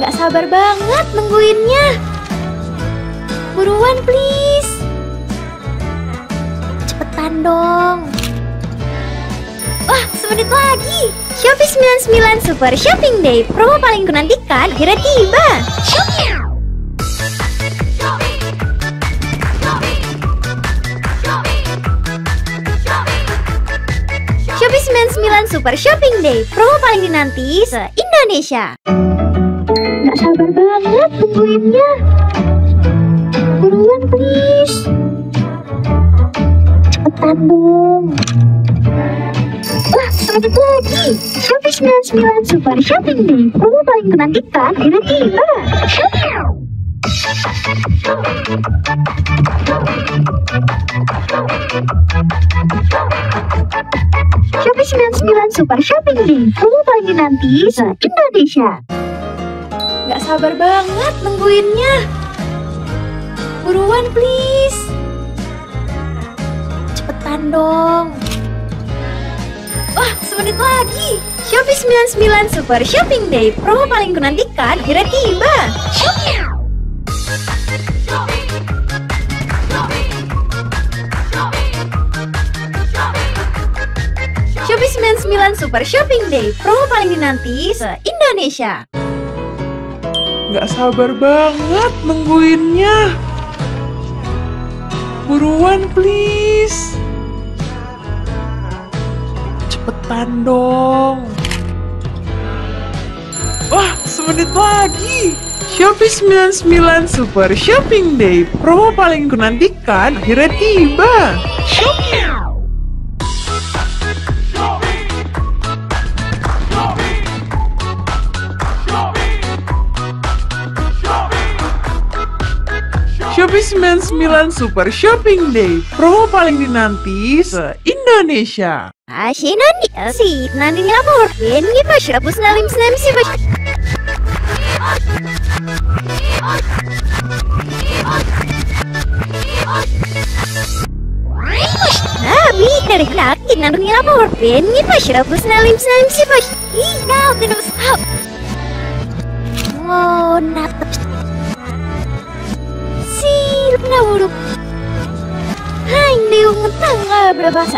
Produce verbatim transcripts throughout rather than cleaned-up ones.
Gak sabar banget nungguinnya. Buruan please. Cepetan dong. Wah, semenit lagi. Shopee sembilan puluh sembilan Super Shopping Day. Promo paling kunantikan akhirnya tiba. Shopee sembilan puluh sembilan Super Shopping Day. Promo paling dinanti se-Indonesia. Gak sabar banget nungguinnya. Buruan please. Cepetan dong. Wah, semenit lagi. Shopee sembilan puluh sembilan Super Shopping Day. Promo paling menantikan akhirnya tiba. Shopee sembilan puluh sembilan Super Shopping Day. Promo paling dinanti se-Indonesia. Gak sabar banget nungguinnya. Buruan please. Cepetan dong. Wah, semenit lagi. Shopee sembilan puluh sembilan Super Shopping Day. Promo paling kunantikan akhirnya tiba. Shopee sembilan puluh sembilan Super Shopping Day. Promo paling dinanti se-Indonesia. Gak sabar banget nungguinnya. Buruan please. Cepetan dong. Wah, semenit lagi. Shopee sembilan puluh sembilan Super Shopping Day. Promo paling kunantikan akhirnya tiba. Shopee. Shopee sembilan puluh sembilan Super Shopping Day. Promo paling dinanti se-Indonesia. Asyik nanti sih, nanti lapor. Ini pas hapus nalim senam sih pas. Nabi dari yakin nanti lapor. Ini pas hapus nalim senam sih pas. Ih, kau tidak usah. Oh, natap. Sir, nawuruk. Hai, liung tangga berbahasa.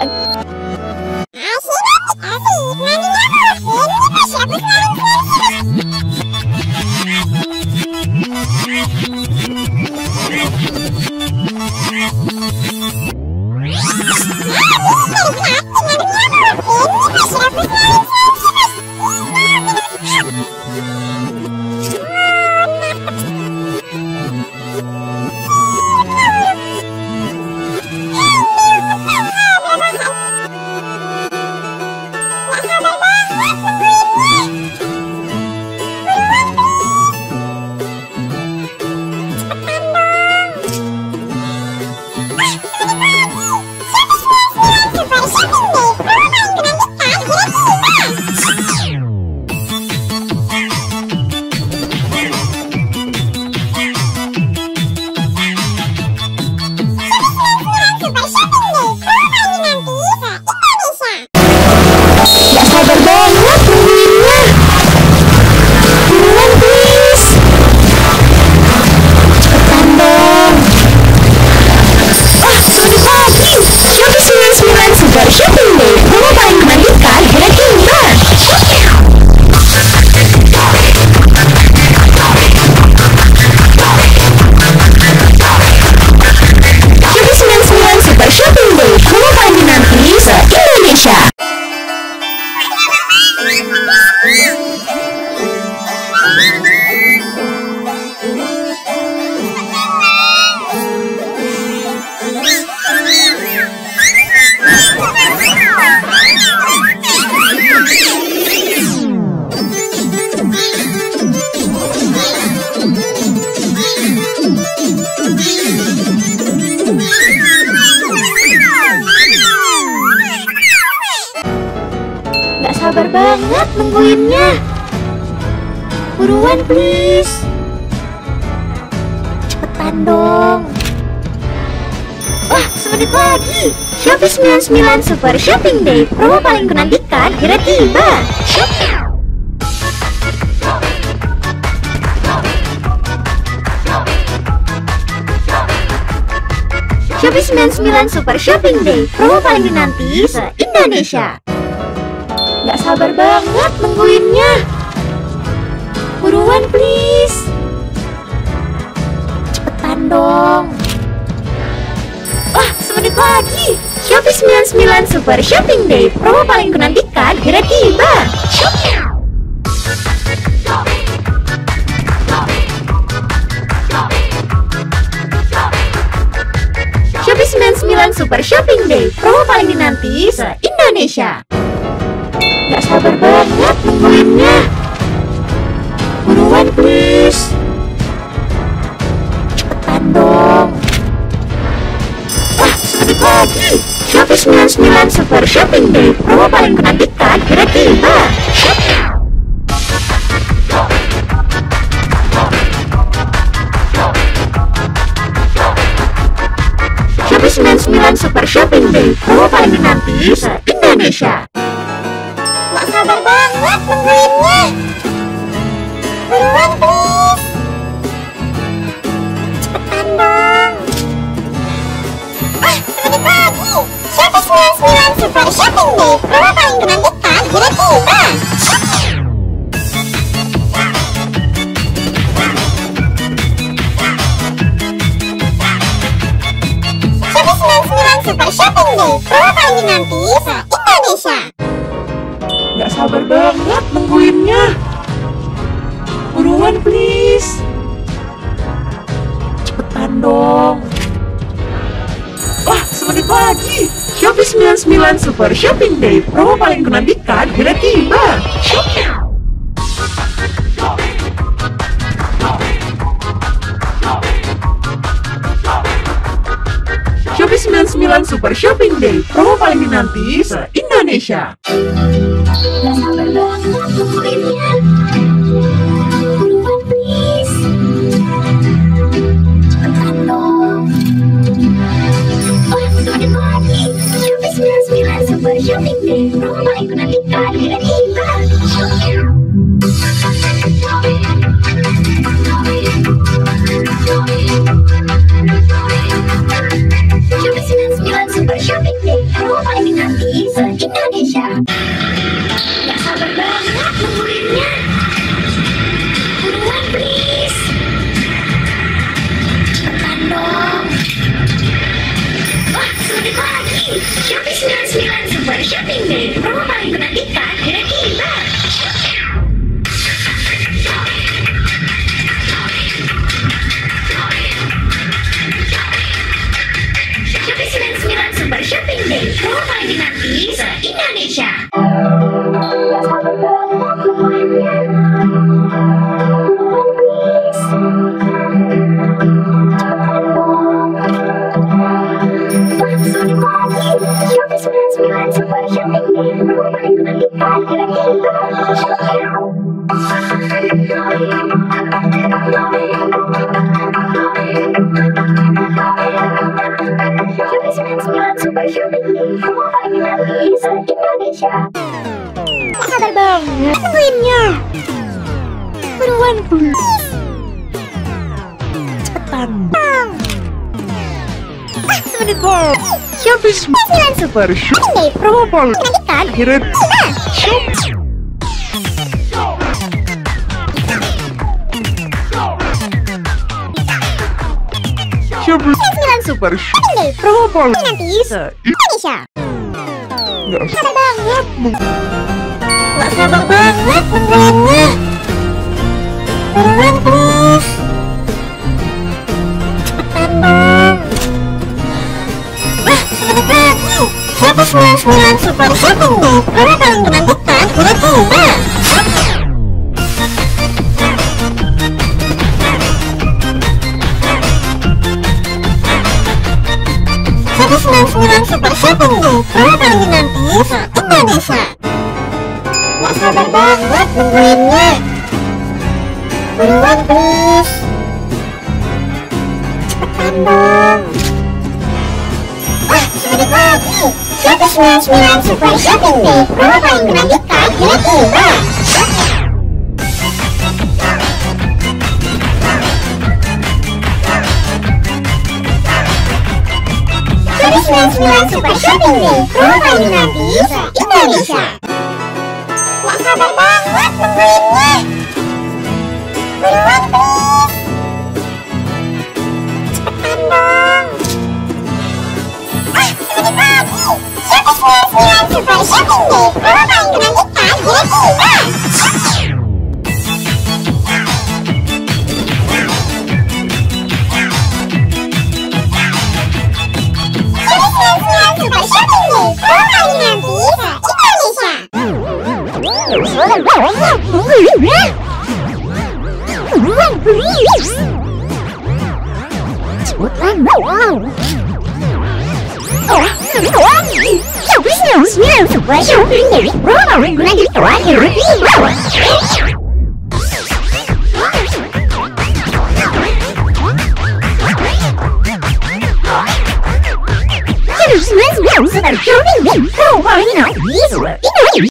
Sabar banget nungguinnya. Buruan please. Cepetan dong. Wah, semenit lagi. Shopee sembilan puluh sembilan Super Shopping Day. Promo paling kunantikan akhirnya tiba. Shopee sembilan puluh sembilan Super Shopping Day, promo paling dinanti se-Indonesia. Gak sabar banget nungguinnya. Buruan please. Cepetan dong. Wah, semenit lagi. Shopee sembilan puluh sembilan Super Shopping Day, promo paling menantikan akhirnya tiba. Shopee sembilan puluh sembilan Super Shopping Day, promo paling dinanti se-Indonesia. Gak sabar banget nungguinnya. Buruan please. Cepetan dong. Wah, semenit lagi. Shopee sembilan puluh sembilan Super Shopping Day, promo paling menantikan akhirnya tiba. Shopee sembilan puluh sembilan Super Shopping Day, promo paling dinanti se-Indonesia. Gak sabar banget nungguinnya. Buruan please. Cepetan dong. Ah, semenit lagi. Shopee sembilan puluh sembilan Super Shopping Day, promo paling menantikan akhirnya tiba. Shopee sembilan puluh sembilan Super Shopping Day, promo paling dinanti se-Indonesia. Gak sabar banget nungguinnya. Buruan please. Cepetan dong. Wah, semenit lagi. Shopee sembilan puluh sembilan Super Shopping Day, promo paling menantikan akhirnya tiba. Shopee sembilan puluh sembilan Super Shopping Day, promo paling dinanti se-Indonesia. Gak sabar banget nungguinnya. Buruan please. Cepetan dong. Wah, semenit lagi. Shopee sembilan puluh sembilan Super Shopping Day, promo paling menantikan akhirnya tiba. Shopee sembilan puluh sembilan Super Shopping Day, promo paling dinanti se-Indonesia. Gak sabar banget nungguinnya. Buruan please. Cepetan dong. Wah, semenit lagi. Shopee sembilan puluh sembilan Super Shopping Day, promo paling menantikan akhirnya tiba. Shopee sembilan puluh sembilan Super Shopping Day, promo paling dinanti se-Indonesia. Gak sabar banget nungguinnya. Buruan please. Cepetan dong. Wah, semenit lagi. Shopee sembilan puluh sembilan Super Shopping Day, promo paling menantikan akhirnya tiba. Shopee sembilan puluh sembilan Super Shopping Day, promo paling dinanti se-Indonesia. Gak sabar banget nungguinnya. Buruan please. Cepetan. Ah, semenit lagi. Shopee sembilan puluh sembilan Super Shopping Day, promo paling menantikan akhirnya tiba. Shopee sembilan Super Shopping Day, promo paling Nanti se-Indonesia. Gak Sabar banget. Gak sabar banget nungguinnya. Buruan please. Cepetan dong. Wah, semenit lagi. Shopee sembilan puluh sembilan Super Shopping Day, promo paling menantikan akhirnya tiba. Shopee sembilan puluh sembilan Super Shopping Day, promo paling dinanti se-Indonesia. Gak sabar banget nungguinnya. Buruan please. Cepetan dong. Wah, semenit lagi. Shopee sembilan puluh sembilan Super Shopping Day, promo paling menantikan akhirnya tiba. sembilan sembilan Super Shopping Day, promo paling nanti se-Indonesia. Gak sabar banget nungguinnya. Buruan please. Cepetan dong. Ah, tadi pagi. Shopee sembilan sembilan Super Shopping Day, promo paling menantikan udah tiba.